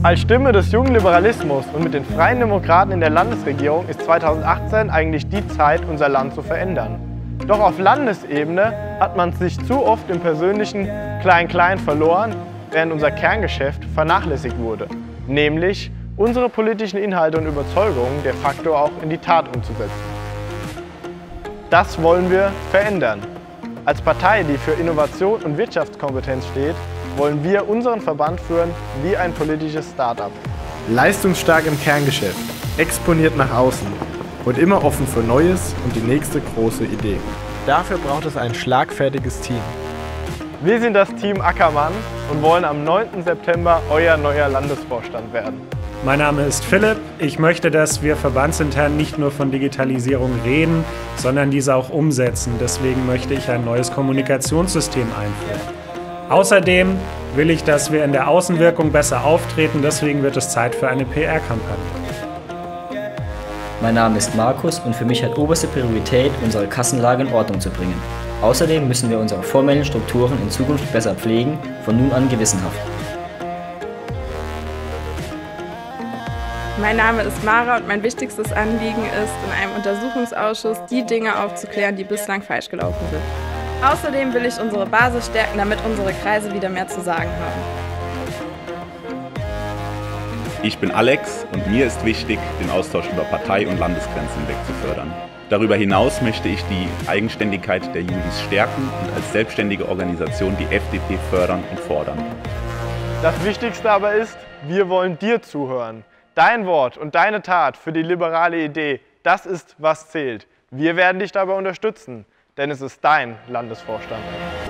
Als Stimme des jungen Liberalismus und mit den Freien Demokraten in der Landesregierung ist 2018 eigentlich die Zeit, unser Land zu verändern. Doch auf Landesebene hat man sich zu oft im persönlichen Klein-Klein verloren, während unser Kerngeschäft vernachlässigt wurde, nämlich unsere politischen Inhalte und Überzeugungen de facto auch in die Tat umzusetzen. Das wollen wir verändern. Als Partei, die für Innovation und Wirtschaftskompetenz steht, wollen wir unseren Verband führen wie ein politisches Start-up. Leistungsstark im Kerngeschäft, exponiert nach außen und immer offen für Neues und die nächste große Idee. Dafür braucht es ein schlagfertiges Team. Wir sind das Team Ackermann und wollen am 9. September euer neuer Landesvorstand werden. Mein Name ist Philipp. Ich möchte, dass wir verbandsintern nicht nur von Digitalisierung reden, sondern diese auch umsetzen. Deswegen möchte ich ein neues Kommunikationssystem einführen. Außerdem will ich, dass wir in der Außenwirkung besser auftreten. Deswegen wird es Zeit für eine PR-Kampagne. Mein Name ist Markus und für mich hat oberste Priorität, unsere Kassenlage in Ordnung zu bringen. Außerdem müssen wir unsere formellen Strukturen in Zukunft besser pflegen, von nun an gewissenhaft. Mein Name ist Mara und mein wichtigstes Anliegen ist, in einem Untersuchungsausschuss die Dinge aufzuklären, die bislang falsch gelaufen sind. Außerdem will ich unsere Basis stärken, damit unsere Kreise wieder mehr zu sagen haben. Ich bin Alex und mir ist wichtig, den Austausch über Partei- und Landesgrenzen hinweg zu fördern. Darüber hinaus möchte ich die Eigenständigkeit der Judis stärken und als selbstständige Organisation die FDP fördern und fordern. Das Wichtigste aber ist, wir wollen dir zuhören. Dein Wort und deine Tat für die liberale Idee, das ist, was zählt. Wir werden dich dabei unterstützen, denn es ist dein Landesvorstand.